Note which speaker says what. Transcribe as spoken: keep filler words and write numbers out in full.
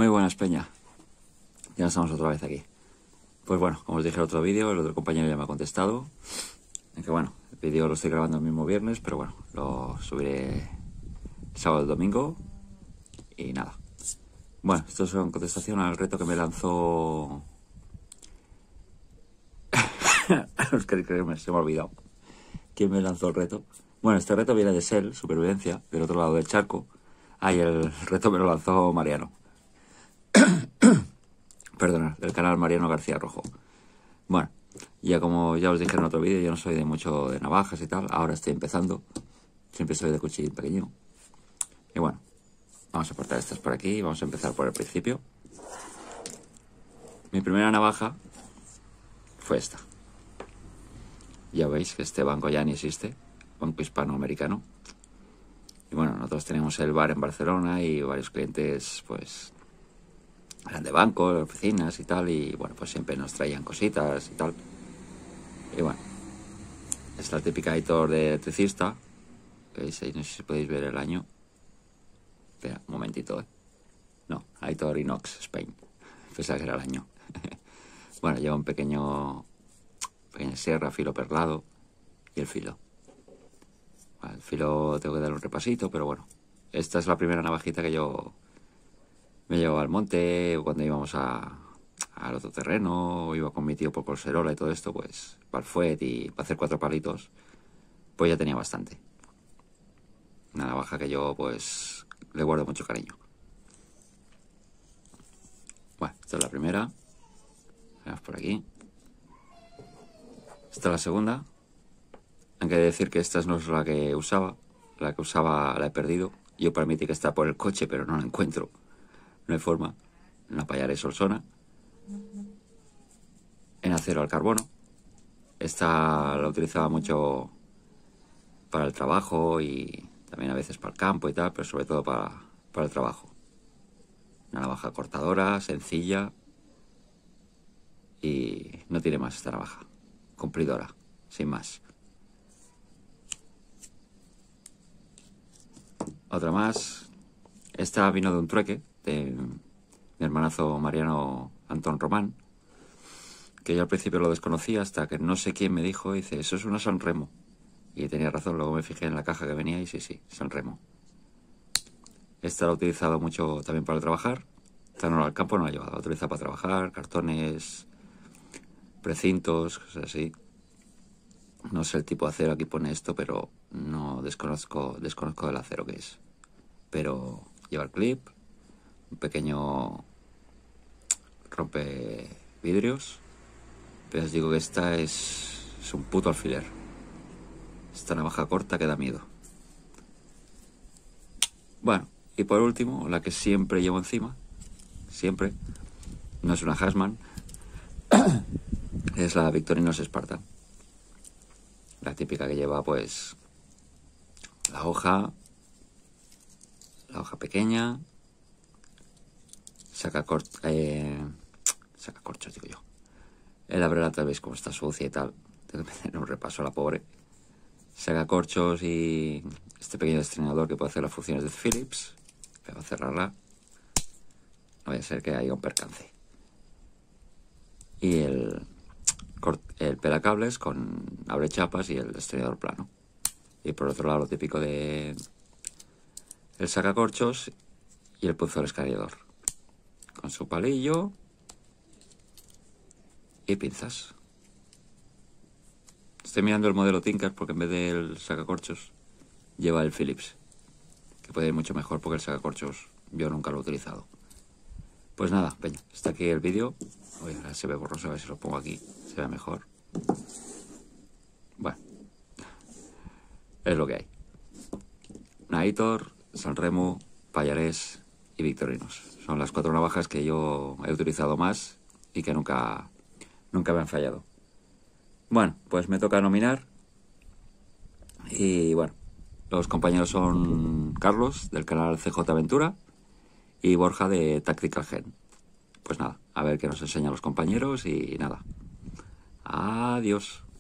Speaker 1: Muy buenas, Peña. Ya estamos otra vez aquí. Pues bueno, como os dije en otro vídeo, el otro compañero ya me ha contestado. En que bueno, el vídeo lo estoy grabando el mismo viernes, pero bueno, lo subiré sábado y domingo. Y nada. Bueno, esto es en contestación al reto que me lanzó... Es que se me ha olvidado. ¿Quién me lanzó el reto? Bueno, este reto viene de Sel, Supervivencia, del otro lado del charco. Ah, y el reto me lo lanzó Mariano. Perdona, del canal Mariano García Rojo. Bueno, ya como ya os dije en otro vídeo, yo no soy de mucho de navajas y tal. Ahora estoy empezando. Siempre soy de cuchillín pequeño. Y bueno, vamos a cortar estas por aquí. Vamos a empezar por el principio. Mi primera navaja fue esta. Ya veis que este banco ya ni existe. Banco hispanoamericano. Y bueno, nosotros tenemos el bar en Barcelona y varios clientes, pues, eran de banco, de oficinas y tal. Y bueno, pues siempre nos traían cositas y tal. Y bueno, es la típica Aitor de electricista. ¿Veis? Ahí no sé si podéis ver el año. Espera, un momentito, ¿eh? No, Aitor Inox, Spain. Pensaba que era el año. Bueno, lleva un pequeño... pequeña sierra, filo perlado. Y el filo. Bueno, el filo tengo que dar un repasito, pero bueno. Esta es la primera navajita que yo... me llevo al monte, o cuando íbamos a... al otro terreno, o iba con mi tío por Colserola y todo esto, pues... para el fuet y para hacer cuatro palitos, pues ya tenía bastante. Una navaja que yo, pues... le guardo mucho cariño. Bueno, esta es la primera. Vamos por aquí. Esta es la segunda. Hay que decir que esta no es la que usaba. La que usaba la he perdido. Yo permití que está por el coche, pero no la encuentro. No hay forma. Una Pallares Solsona. En acero al carbono. Esta la utilizaba mucho para el trabajo y también a veces para el campo y tal, pero sobre todo para, para el trabajo. Una navaja cortadora, sencilla. Y no tiene más esta navaja. Cumplidora, sin más. Otra más. Esta vino de un trueque de mi hermanazo Mariano Antón Román, que yo al principio lo desconocía hasta que no sé quién me dijo, dice, eso es una San Remo. Y tenía razón, luego me fijé en la caja que venía y sí, sí, San Remo. Esta la he utilizado mucho también para trabajar. Esta no al campo no la he llevado, la he utilizado para trabajar, cartones, precintos, cosas así. No sé el tipo de acero, aquí pone esto, pero no desconozco, desconozco el acero que es. Pero lleva el clip, un pequeño rompe vidrios. Pero os digo que esta es, es un puto alfiler. Esta navaja corta que da miedo. Bueno, y por último, la que siempre llevo encima, siempre, no es una Hassman, es la Victorinos Spartan. La típica que lleva, pues, la hoja, la hoja pequeña, saca cort, eh, saca corchos, digo yo. El abrelata, veis cómo está sucia y tal. Tengo que hacer un repaso a la pobre. Saca corchos y este pequeño destrenador que puede hacer las funciones de Philips. Voy a cerrarla. No vaya a ser que haya un percance. Y el, el pelacables con abre chapas y el destrenador plano. Y por otro lado lo típico de el sacacorchos y el punzón escariador. Con su palillo y pinzas. Estoy mirando el modelo Tinker porque en vez del sacacorchos lleva el Philips, que puede ir mucho mejor porque el sacacorchos yo nunca lo he utilizado. Pues nada, peña, está aquí el vídeo. Oye, ahora se ve borroso, a ver si lo pongo aquí, se ve mejor. Bueno, es lo que hay. Aitor, San Remo, Pallares y Victorinos. Son las cuatro navajas que yo he utilizado más y que nunca, nunca me han fallado. Bueno, pues me toca nominar. Y bueno, los compañeros son Carlos, del canal C J Aventura, y Borja, de Tactical Gen. Pues nada, a ver qué nos enseñan los compañeros y nada. Adiós.